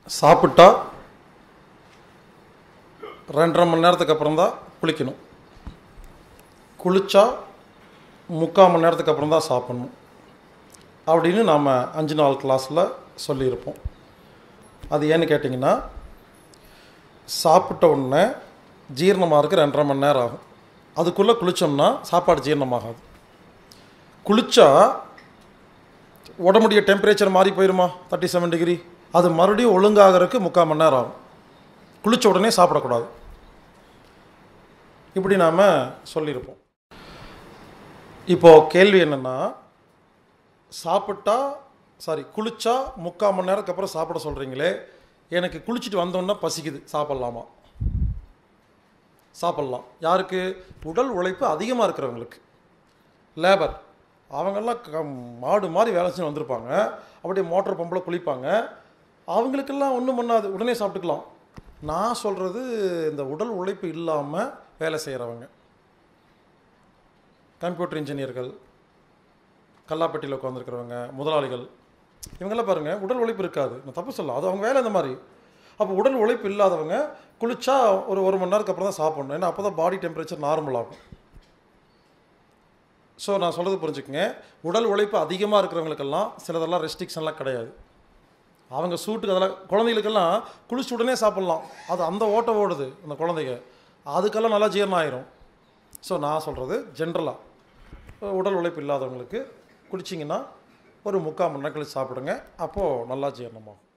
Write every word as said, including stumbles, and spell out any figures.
சாப்பிட்டா ரெண்டரை மணி நேரத்துக்கு அப்புறம் தான் குளிக்கணும். குளித்தா முக்கால் மணி நேரத்துக்கு அப்புறம் தான் சாப்பிட்ணும் அப்படின்னு நாம் அஞ்சு நாள் கிளாஸில் சொல்லியிருப்போம். அது ஏன்னு கேட்டிங்கன்னா, சாப்பிட்ட உடனே ஜீரணமாகிறதுக்கு ரெண்டரை மணி நேரம் ஆகும். அதுக்குள்ளே குளித்தோம்னா சாப்பாடு ஜீரணமாகாது. குளித்தா உடம்புடைய டெம்பரேச்சர் மாறி போயிடுமா, தேர்ட்டி செவன் டிகிரி, அது மறுபடியும் ஒழுங்காகிறதுக்கு முக்கால் மணி நேரம் ஆகும். குளித்த உடனே சாப்பிடக்கூடாது. இப்படி நாம் சொல்லியிருப்போம். இப்போது கேள்வி என்னென்னா, சாப்பிட்டா சாரி குளித்தா முக்கால் மணி நேரத்துக்கு அப்புறம் சாப்பிட சொல்கிறீங்களே, எனக்கு குளிச்சுட்டு வந்தோன்னா பசிக்குது, சாப்பிட்லாமா? சாப்பிட்லாம். யாருக்கு? உடல் உழைப்பு அதிகமாக இருக்கிறவங்களுக்கு, லேபர், அவங்கெல்லாம் க மாடு மாதிரி வேலை செஞ்சு வந்திருப்பாங்க, அப்படியே மோட்டர் பம்பில் குளிப்பாங்க, அவங்களுக்கெல்லாம் ஒன்றும் பண்ணாது, உடனே சாப்பிட்டுக்கலாம். நான் சொல்கிறது இந்த உடல் உழைப்பு இல்லாமல் வேலை செய்கிறவங்க, கம்ப்யூட்டர் இன்ஜினியர்கள், கல்லாப்பட்டியில் உட்காந்துருக்கிறவங்க, முதலாளிகள், இவங்கெல்லாம் பாருங்கள் உடல் உழைப்பு இருக்காது. நான் தப்பு சொல்ல, அது அவங்க வேலை இந்த மாதிரி. அப்போ உடல் உழைப்பு இல்லாதவங்க குளித்தா ஒரு ஒரு மணி நேரத்துக்கு அப்புறம் தான் சாப்பிட்ணும். ஏன்னா அப்போ தான் பாடி டெம்பரேச்சர் நார்மல் ஆகும். ஸோ நான் சொல்கிறது புரிஞ்சுக்கங்க. உடல் உழைப்பு அதிகமாக இருக்கிறவங்களுக்கெல்லாம் சிலதெல்லாம் ரெஸ்ட்ரிக்ஷன்லாம் கிடையாது. அவங்க சூட்டுக்கு அதெல்லாம், குழந்தைகளுக்கெல்லாம் குளிச்சு உடனே சாப்பிட்லாம். அது அந்த ஓட்ட ஓடுது அந்த குழந்தைங்க, அதுக்கெல்லாம் நல்லா ஜீரணம் ஆயிரும். ஸோ நான் சொல்கிறது ஜென்ரலாக உடல் உழைப்பு இல்லாதவங்களுக்கு குளிச்சிங்கன்னா ஒரு முக்கால் மணி நேரம் கழிச்சு சாப்பிடுங்க, அப்போது நல்லா ஜீரணமாகும்.